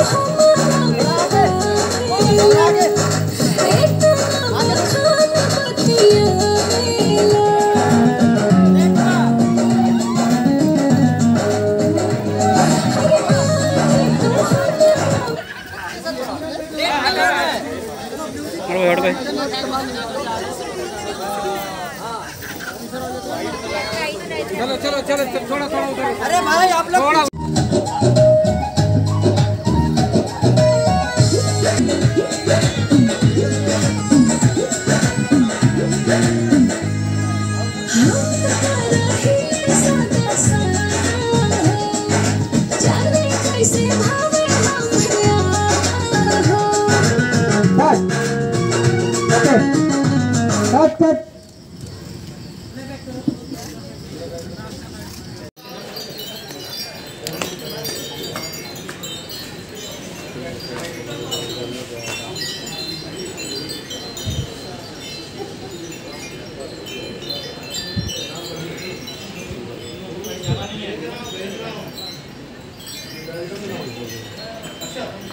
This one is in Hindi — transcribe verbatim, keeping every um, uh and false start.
चलो चलो चलो थोड़ा थोड़ा उधर। अरे भाई आप लोग कट कट अच्छा